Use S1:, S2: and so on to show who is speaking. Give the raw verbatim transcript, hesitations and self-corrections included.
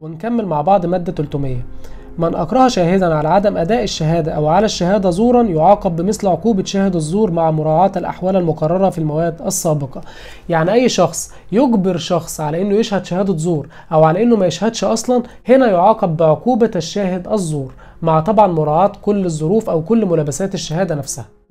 S1: ونكمل مع بعض مادة ثلاثمية. من أكره شاهدا على عدم أداء الشهادة أو على الشهادة زورا يعاقب بمثل عقوبة شاهد الزور مع مراعاة الأحوال المقررة في المواد السابقة. يعني أي شخص يجبر شخص على أنه يشهد شهادة زور أو على أنه ما يشهدش أصلا، هنا يعاقب بعقوبة الشاهد الزور، مع طبعا مراعاة كل الظروف أو كل ملابسات الشهادة نفسها.